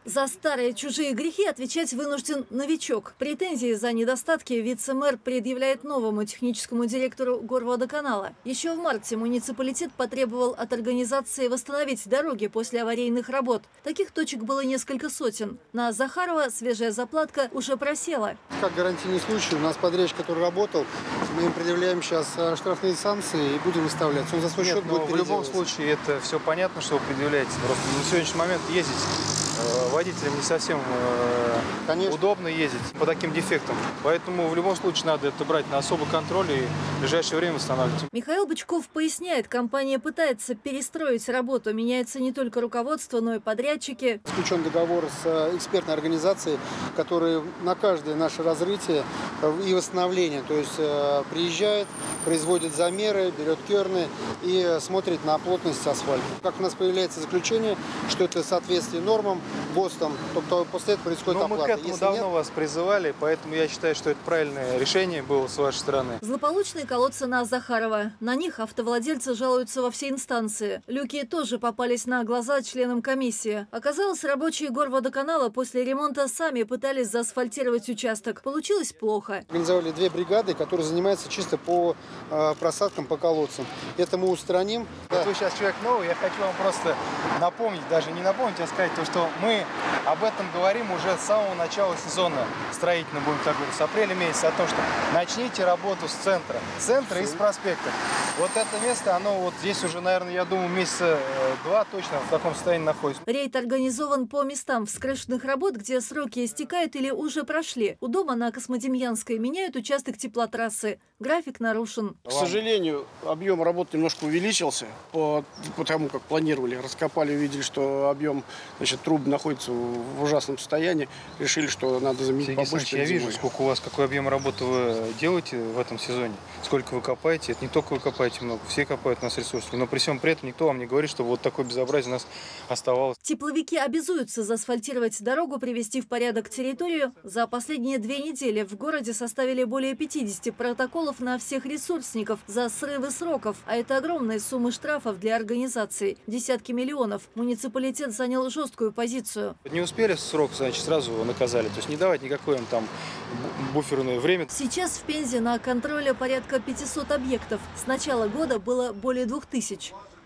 За старые чужие грехи отвечать вынужден новичок. Претензии за недостатки вице-мэр предъявляет новому техническому директору Горводоканала. Еще в марте муниципалитет потребовал от организации восстановить дороги после аварийных работ. Таких точек было несколько сотен. На Захарова свежая заплатка уже просела. Как гарантийный случай, у нас подрядчик, который работал, мы им предъявляем сейчас штрафные санкции и будем выставлять. Он за свой счет будет в любом случае это все понятно, что вы предъявляете. Просто на сегодняшний момент ездить водителям не совсем удобно ездить по таким дефектам. Поэтому в любом случае надо это брать на особый контроль и в ближайшее время восстанавливать. Михаил Бычков поясняет, компания пытается перестроить работу. Меняется не только руководство, но и подрядчики. Заключен договор с экспертной организацией, которая на каждое наше разрытие и восстановление, то есть приезжает, производит замеры, берет керны и смотрит на плотность асфальта. Как у нас появляется заключение, что это соответствие нормам, ГОСТам, то после этого происходит оплата. Мы к этому давно вас призывали, поэтому я считаю, что это правильное решение было с вашей стороны. Злополучные колодцы на Захарова. На них автовладельцы жалуются во все инстанции. Люки тоже попались на глаза членам комиссии. Оказалось, рабочие Горводоканала после ремонта сами пытались заасфальтировать участок. Получилось плохо. Организовали 2 бригады, которые занимаются чисто по просадкам по колодцам. Это мы устраним. Вот вы сейчас человек новый, я хочу вам просто напомнить, даже не напомнить, а сказать то, что мы об этом говорим уже с самого начала сезона строительного, будем так говорить, с апреля месяца, о том, что начните работу с центра и с проспекта. Вот это место, оно вот здесь уже, наверное, я думаю, месяца 2 точно в таком состоянии находится. Рейд организован по местам вскрышенных работ, где сроки истекают или уже прошли. У дома на Космодемьянской меняют участок теплотрассы. График нарушен. К сожалению, объем работ немножко увеличился по тому, как планировали. Раскопали, увидели, что объем, труб находится в ужасном состоянии. Решили, что надо заменить побольше. Я вижу, сколько у вас, какой объем работы вы делаете в этом сезоне. Сколько вы копаете. Это не только вы копаете много, все копают у нас ресурсы. Но при всем при этом никто вам не говорит, что вот такое безобразие у нас оставалось. Тепловики обязуются заасфальтировать дорогу, привести в порядок территорию. За последние 2 недели в городе составили более 50 протоколов на всех ресурсников за срывы сроков. А это огромные суммы штрафов для организаций. Десятки миллионов. Муниципалитет занял жесткую позицию. Не успели срок, значит, сразу его наказали. То есть не давать никакое им там буферное время. Сейчас в Пензе на контроле порядка 500 объектов. С начала года было более 2000.